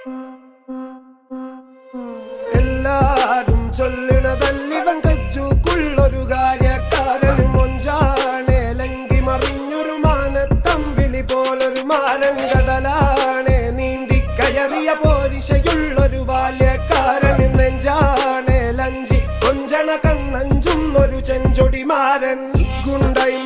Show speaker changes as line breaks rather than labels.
എല്ലാരും ചൊല്ലിടതല്ലിവൻ കച്ചുക്കുള്ളൊരു കാര്യക്കാരൻ മൊഞ്ചാണേ ലങ്കി മറിഞ്ഞൊരു മാനത്തമ്പിളി പോലൊരു മാനൻ കടലാണേ നീന്തിക്കയറിയ പോരിശയുള്ളൊരു ബാല്യക്കാരൻ നെഞ്ചാണേ ലഞ്ചി കൊഞ്ചണ കണ്ണഞ്ചും ഒരു ചെഞ്ചൊടിമാരൻ ഗുണ്ടൈ